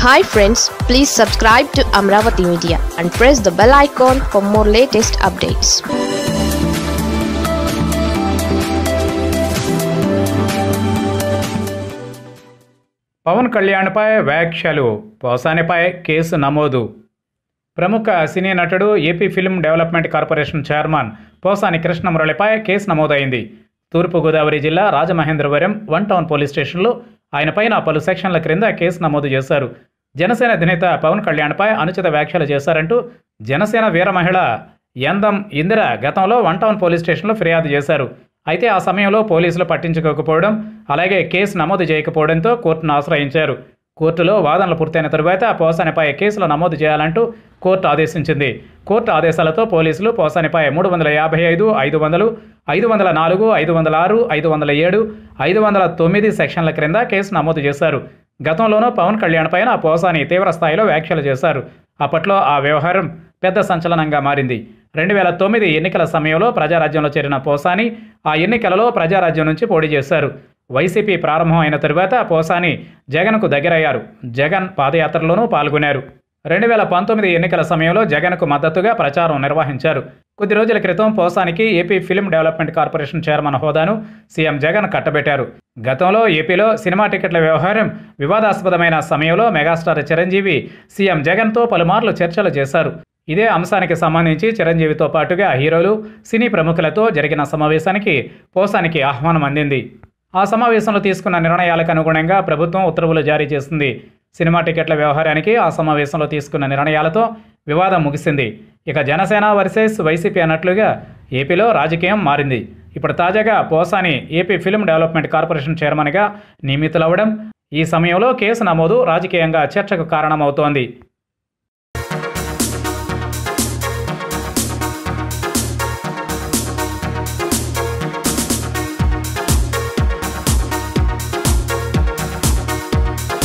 Hi friends, please subscribe to Amaravathi Media and press the bell icon for more latest updates. Pawan కళ్యాణ్పై వ్యాఖ్యలు, పోసానిపై case నమోదు. ప్రముఖ సినీ నటుడు AP film development corporation chairman Posani Krishna మురళిపై కేసు నమోదైంది. తూర్పుగోదావరి జిల్లా రాజమహేంద్రవరం వన్ టౌన్ పోలీస్ స్టేషన్లో ఆయనపైన పలు సెక్షన్ల క్రింద కేసు నమోదు చేశారు. జనసేన అధినేత పవన్ కళ్యాణ్పై అనుచిత వ్యాఖ్యలు చేశారంటూ జనసేన వీర మహిళ యందం ఇందిర గతంలో వన్ టౌన్ పోలీస్ స్టేషన్లో ఫిర్యాదు చేశారు. అయితే ఆ సమయంలో పోలీసులు పట్టించుకోకపోవడం, అలాగే కేసు నమోదు చేయకపోవడంతో కోర్టును ఆశ్రయించారు. కోర్టులో వాదనలు పూర్తయిన తరువాత పోసానిపై కేసులు నమోదు చేయాలంటూ కోర్టు ఆదేశించింది. కోర్టు ఆదేశాలతో పోలీసులు పోసానిపై 355, 500, 504, 506, 507, 509 సెక్షన్ల క్రింద కేసు నమోదు చేశారు. గతంలోనూ పవన్ కళ్యాణ్ పైన పోసాని తీవ్ర స్థాయిలో వ్యాఖ్యలు చేశారు. అప్పట్లో ఆ వ్యవహారం పెద్ద సంచలనంగా మారింది. 2009 ఎన్నికల సమయంలో ప్రజారాజ్యంలో చేరిన పోసాని ఆ ఎన్నికలలో ప్రజారాజ్యం నుంచి పోటీ చేశారు. వైసీపీ ప్రారంభం అయిన తరువాత పోసాని జగన్కు దగ్గరయ్యారు. జగన్ పాదయాత్రలోనూ పాల్గొన్నారు. 2019 ఎన్నికల సమయంలో జగన్కు మద్దతుగా ప్రచారం నిర్వహించారు. కొద్ది రోజుల క్రితం పోసానికి AP film development corporation chairman హోదాను సీఎం జగన్ కట్టబెట్టారు. గతంలో ఏపీలో సినిమా టికెట్ల వ్యవహారం వివాదాస్పదమైన సమయంలో మెగాస్టార్ చిరంజీవి సీఎం జగన్తో పలుమార్లు చర్చలు చేశారు. ఇదే అంశానికి సంబంధించి చిరంజీవితో పాటుగా హీరోలు, సినీ ప్రముఖులతో జరిగిన సమావేశానికి పోసానికి ఆహ్వానం అందింది. ఆ సమావేశంలో తీసుకున్న నిర్ణయాలకు అనుగుణంగా ప్రభుత్వం ఉత్తర్వులు జారీ చేసింది. సినిమా టికెట్ల వ్యవహారానికి ఆ సమావేశంలో తీసుకున్న నిర్ణయాలతో వివాదం ముగిసింది. ఇక జనసేన వర్సెస్ వైసీపీ అన్నట్లుగా ఏపీలో రాజకీయం మారింది. ఇప్పుడు తాజాగా Posani AP film development corporation చైర్మన్గా నియమితులవ్వడం, ఈ సమయంలో కేసు నమోదు రాజకీయంగా చర్చకు కారణమవుతోంది.